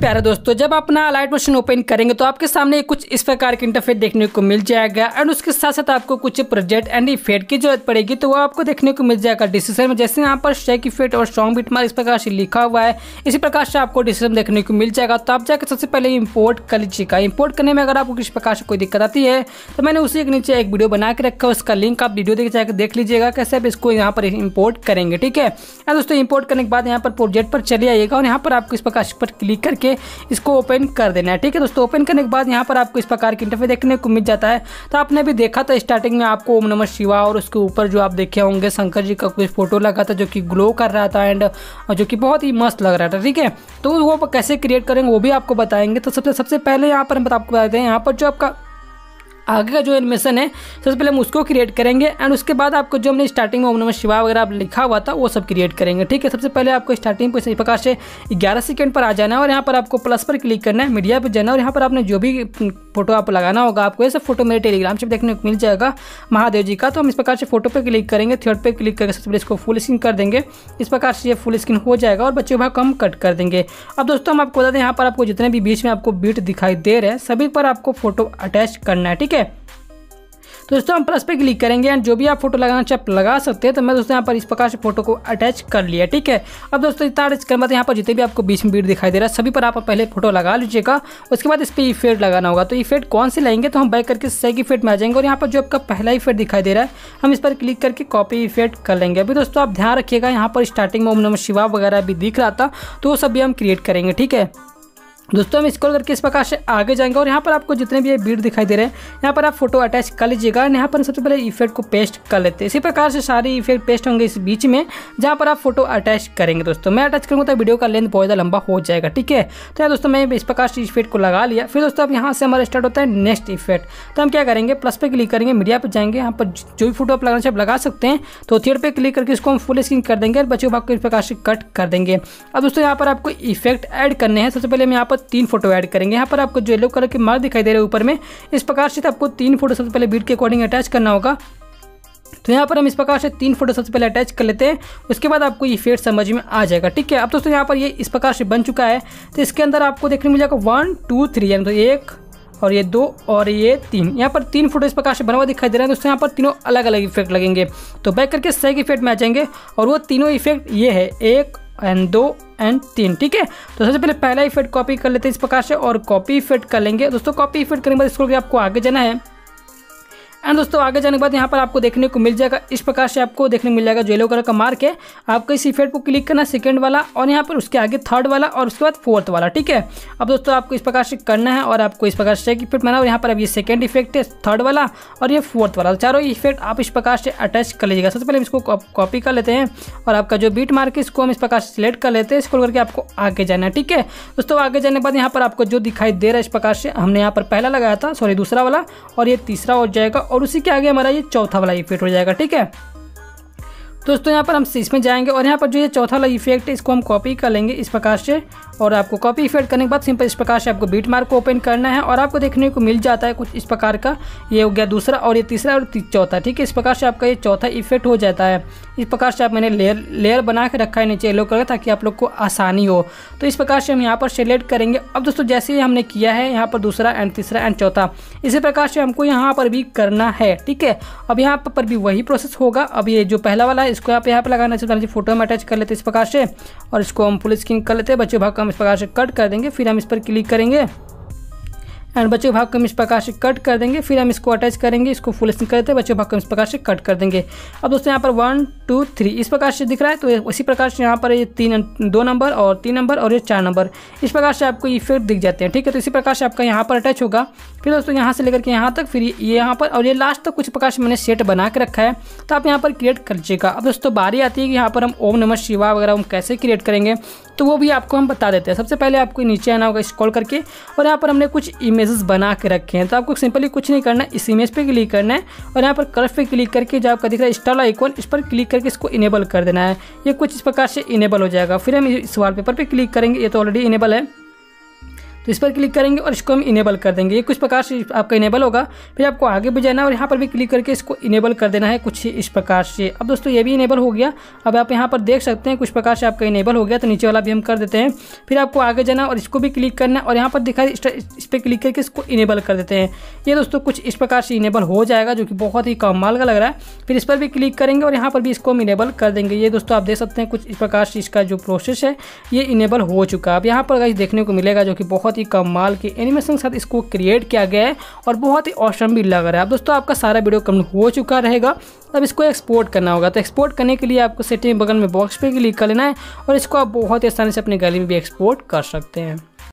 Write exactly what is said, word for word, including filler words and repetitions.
प्यारे दोस्तों, जब अपना लाइट मोशन ओपन करेंगे तो आपके सामने कुछ इस प्रकार के इंटरफेस देखने को मिल जाएगा एंड उसके साथ साथ आपको कुछ प्रोजेक्ट एंड इफेक्ट की जरूरत पड़ेगी तो वो आपको देखने को मिल जाएगा डिस्क्रिप्शन में। जैसे यहाँ पर शेक इफेक्ट और सॉन्ग बिटमार्क इस प्रकार से लिखा हुआ है, इसी प्रकार से आपको डिस्क्रिप्शन देखने को मिल जाएगा। तो आप जाकर सबसे पहले इंपोर्ट कर लीजिएगा। इंपोर्ट करने में अगर आपको किसी प्रकार से कोई दिक्कत आती है तो मैंने उसी के नीचे एक वीडियो बना के रखा है, उसका लिंक आप वीडियो देख जाकर देख लीजिएगा कैसे आप इसको यहाँ पर इंपोर्ट करेंगे। ठीक है दोस्तों, इंपोर्ट करने के बाद यहाँ पर प्रोजेक्ट पर चले आइएगा और यहाँ पर आपको इस प्रकार पर क्लिक करके इसको ओपन कर देना है। ठीक है दोस्तों, ओपन करने के बाद यहाँ पर आपको इस प्रकार की इंटरफेस देखने को मिल जाता है। तो आपने भी देखा था स्टार्टिंग में आपको ओम नमः शिवाय और उसके ऊपर जो आप देखे होंगे शंकर जी का कुछ फोटो लगा था जो कि ग्लो कर रहा था एंड जो कि बहुत ही मस्त लग रहा था। ठीक है, तो वो कैसे क्रिएट करेंगे वो भी आपको बताएंगे। तो सबसे सबसे पहले यहाँ पर हम आपको बताते हैं, यहाँ पर जो आपका आगे का जो एनिमेशन है सबसे पहले हम उसको क्रिएट करेंगे एंड उसके बाद आपको जो हमने स्टार्टिंग में ओम नमः शिवाय वगैरह लिखा हुआ था वो सब क्रिएट करेंगे। ठीक है, सबसे पहले आपको स्टार्टिंग पर इसी प्रकार से ग्यारह सेकंड पर आ जाना है और यहाँ पर आपको प्लस पर क्लिक करना है, मीडिया पर जाना है और यहाँ पर आपने जो भी फोटो आप लगाना होगा आपको ये सब फोटो मेरे टेलीग्राम से देखने को मिल जाएगा महादेव जी का। तो हम इस प्रकार से फोटो पे क्लिक करेंगे, थर्ड पे क्लिक करके सबसे पहले इसको फुल स्क्रीन कर देंगे। इस प्रकार से ये फुल स्क्रीन हो जाएगा और बच्चे भाग हम कट कर देंगे। अब दोस्तों हम आपको बता दें, यहाँ पर आपको जितने भी बीच में आपको बीट दिखाई दे रहे हैं सभी पर आपको फोटो अटैच करना है। ठीक है, तो दोस्तों हम प्लस पे क्लिक करेंगे एंड जो भी आप फोटो लगाना चाहे आप लगा सकते हैं। तो मैं दोस्तों यहाँ पर इस प्रकार से फोटो को अटैच कर लिया। ठीक है, अब दोस्तों इतना अटैच करने बाद यहाँ पर जितने भी आपको बीच में बीट दिखाई दे रहा है सभी पर आप पहले फोटो लगा लीजिएगा। उसके बाद इस पर इफेक्ट लगाना होगा। तो इफेक्ट कौन से लाएंगे तो हम बैक करके सेक इफेक्ट में आ जाएंगे और यहाँ पर जो आपका पहला इफेक्ट दिखाई दे रहा है हम इस पर क्लिक करके कॉपी इफेक्ट कर लेंगे। अभी दोस्तों आप ध्यान रखिएगा, यहाँ पर स्टार्टिंग में ओम नमः शिवाय वगैरह भी दिख रहा था तो वो सब भी हम क्रिएट करेंगे। ठीक है दोस्तों, हम स्क्रॉल करके इस प्रकार से आगे जाएंगे और यहाँ पर आपको जितने भी ये बीट दिखाई दे रहे हैं यहाँ पर आप फोटो अटैच कर लीजिएगा। यहाँ पर सबसे पहले इफेक्ट को पेस्ट कर लेते हैं। इसी प्रकार से सारे इफेक्ट पेस्ट होंगे इस बीच में जहाँ पर आप फोटो अटैच करेंगे। दोस्तों मैं अटैच करूँगा तो वीडियो का लेंथ बहुत ज़्यादा लंबा हो जाएगा। ठीक है, तो यार दोस्तों मैं इस प्रकार से इफेक्ट को लगा लिया। फिर दोस्तों अब यहाँ से हमारा स्टार्ट होता है नेक्स्ट इफेक्ट। तो हम क्या करेंगे, प्लस पे क्लिक करेंगे, मीडिया पर जाएंगे, यहाँ पर जो भी फोटो आप लगाना चाहिए आप लगा सकते हैं। तो थर्ड पे क्लिक करके इसको हम फुल स्क्रीन कर देंगे और बच्चों भाग को इस प्रकार से कट कर देंगे। अब दोस्तों यहाँ पर आपको इफेक्ट ऐड करने हैं। सबसे पहले हम यहाँ पर तीन फोटो ऐड करेंगे। यहाँ पर आपको जो येलो कलर के मार्क दिखाई दे रहे हैं ऊपर में इस प्रकार से आपको तीन फोटो सबसे पहले बीट के अकॉर्डिंग अटैच करना होगा। तो यहाँ पर हम इस प्रकार से तीन फोटो सबसे पहले अटैच कर लेते हैं, उसके बाद आपको इफेक्ट समझ में आ जाएगा। ठीक है, अब दोस्तों यहाँ पर ये इस प्रकार से बन चुका है। तो इसके अंदर आपको देखने मिल जाएगा वन टू थ्री यानी तो एक और ये दो और ये तीन, यहाँ पर तीन फोटो इस प्रकार से बना हुआ दिखाई दे रहा है। दोस्तों यहाँ पर तीनों अलग अलग इफेक्ट लगेंगे। तो बैक करके सेक इफेक्ट में आ जाएंगे और वो तीनों इफेक्ट ये है एक एंड दो एंड तीन। ठीक है, तो सबसे पहले पहला इफेक्ट कॉपी कर लेते हैं इस प्रकार से और कॉपी इफेक्ट कर लेंगे। दोस्तों कॉपी इफेक्ट करने के बाद इसको आपको आगे जाना है एंड दोस्तों आगे जाने के बाद यहाँ पर आपको देखने को मिल जाएगा इस प्रकार से आपको देखने को मिल जाएगा जो येलो कलर का मार्क है। आपको इस इफेक्ट को क्लिक करना सेकंड वाला और यहाँ पर उसके आगे थर्ड वाला और उसके बाद फोर्थ वाला। ठीक है, अब दोस्तों आपको इस प्रकार से करना है और आपको इस प्रकार से इफेक्ट बनाना और यहाँ पर अब ये सेकंड इफेक्ट है, थर्ड वाला और ये फोर्थ वाला, चारों इफेक्ट आप इस प्रकार से अटैच कर लीजिएगा। सबसे पहले इसको कॉपी कर लेते हैं और आपका जो बीट मार्क है इसको हम इस प्रकार से सिलेक्ट कर लेते हैं। इसको करके आपको आगे जाना है। ठीक है दोस्तों, आगे जाने के बाद यहाँ पर आपको जो दिखाई दे रहा है इस प्रकार से हमने यहाँ पर पहला लगाया था, सॉरी दूसरा वाला, और ये तीसरा हो जाएगा और उसी के आगे हमारा ये चौथा वाला इफेक्ट हो जाएगा। ठीक है दोस्तों, यहाँ पर हम इसमें जाएंगे और यहाँ पर जो ये चौथा वाला इफेक्ट है इसको हम कॉपी कर लेंगे इस प्रकार से और आपको कॉपी इफेक्ट करने के बाद सिंपल इस प्रकार से आपको बीट मार्क को ओपन करना है और आपको देखने को मिल जाता है कुछ इस प्रकार का। ये हो गया दूसरा और ये तीसरा और चौथा। ठीक है, इस प्रकार से आपका ये चौथा इफेक्ट हो जाता है। इस प्रकार से आप मैंने लेयर लेयर बना के रखा है नीचे येलो कलर ताकि आप लोग को आसानी हो। तो इस प्रकार से हम यहाँ पर सिलेक्ट करेंगे। अब दोस्तों जैसे ही हमने किया है यहाँ पर दूसरा एंड तीसरा एंड चौथा, इसी प्रकार से हमको यहाँ पर भी करना है। ठीक है, अब यहाँ पर भी वही प्रोसेस होगा। अब ये जो पहला वाला है इसको आप यहाँ पर लगाना चाहिए, फोटो में अटैच कर लेते हैं इस प्रकार से और इसको हम फुल स्क्रीन कर लेते हैं। बच्चे भाग को हम इस प्रकार से कट कर देंगे, फिर हम इस पर क्लिक करेंगे एंड बच्चे भाग को हम इस प्रकार से कट कर देंगे, फिर हम इसको अटैच करेंगे, इसको फुल स्क्रीन करते हैं, बच्चे भाग को इस प्रकार से कट कर देंगे। अब दोस्तों यहाँ पर वन टू थ्री इस प्रकार से दिख रहा है, तो उसी प्रकार से यहाँ पर ये तीन दो नंबर और तीन नंबर और ये चार नंबर इस प्रकार से आपको इफेक्ट दिख जाते हैं। ठीक है, तो इसी प्रकार से आपका यहाँ पर अटैच होगा। फिर दोस्तों यहाँ से लेकर के यहाँ तक, फिर ये यहाँ पर और ये लास्ट तक कुछ प्रकार से मैंने सेट बना के रखा है, तो आप यहाँ पर क्रिएट कर लीजिएगा। अब दोस्तों बारी आती है कि यहाँ पर हम ओम नमः शिवाय वगैरह हम कैसे क्रिएट करेंगे, तो वो भी आपको हम बता देते हैं। सबसे पहले आपको नीचे आना होगा स्क्रॉल करके और यहाँ पर हमने कुछ इमेजेस बना के रखे हैं। तो आपको सिंपली कुछ नहीं करना है, इस इमेज पे क्लिक करना है और यहाँ पर कलर पे क्लिक करके जो आपका दिख रहा है स्टार आइकॉन इस पर क्लिक करके इसको इनेबल कर देना है। ये कुछ इस प्रकार से इनेबल हो जाएगा। फिर हम इस वॉलपेपर पे क्लिक करेंगे, ये तो ऑलरेडी इनेबल है। तो इस पर क्लिक करेंगे और इसको हम इनेबल कर देंगे। ये कुछ प्रकार से आपका इनेबल होगा। फिर आपको आगे भी जाना है और यहाँ पर भी क्लिक करके इसको इनेबल कर देना है कुछ इस प्रकार से। अब दोस्तों ये भी इनेबल हो गया। अब आप यहाँ पर देख सकते हैं कुछ प्रकार से आपका इनेबल हो गया। तो नीचे वाला भी हम कर देते हैं। फिर आपको आगे जाना और इसको भी क्लिक करना और यहाँ पर दिखा इस पर क्लिक करके इसको इनेबल कर देते हैं। ये दोस्तों कुछ इस प्रकार से इनेबल हो जाएगा, जो कि बहुत ही कमाल का लग रहा है। फिर इस पर भी क्लिक करेंगे और यहाँ पर भी इसको हम इनेबल कर देंगे। ये दोस्तों आप देख सकते हैं कुछ इस प्रकार से इसका जो प्रोसेस है ये इनेबल हो चुका है। अब यहाँ पर गाइस देखने को मिलेगा जो कि बहुत ही कमाल के एनिमेशन के साथ इसको क्रिएट किया गया है और बहुत ही ऑसम भी लग रहा है। अब दोस्तों आपका सारा वीडियो कंप्लीट हो चुका रहेगा। अब इसको एक्सपोर्ट करना होगा। तो एक्सपोर्ट करने के लिए आपको सेटिंग बगल में बॉक्स पे क्लिक कर लेना है और इसको आप बहुत ही आसानी से अपने गैलरी में भी एक्सपोर्ट कर सकते हैं।